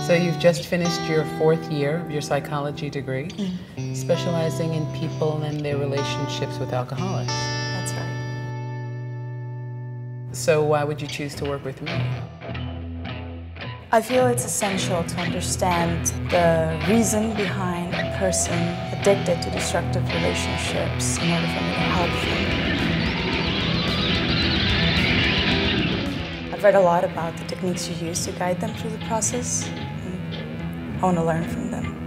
So you've just finished your 4th year of your psychology degree, specializing in people and their relationships with alcoholics. That's right. So why would you choose to work with me? I feel it's essential to understand the reason behind a person addicted to destructive relationships in order for me to help them. I've read a lot about the techniques you use to guide them through the process. I want to learn from them.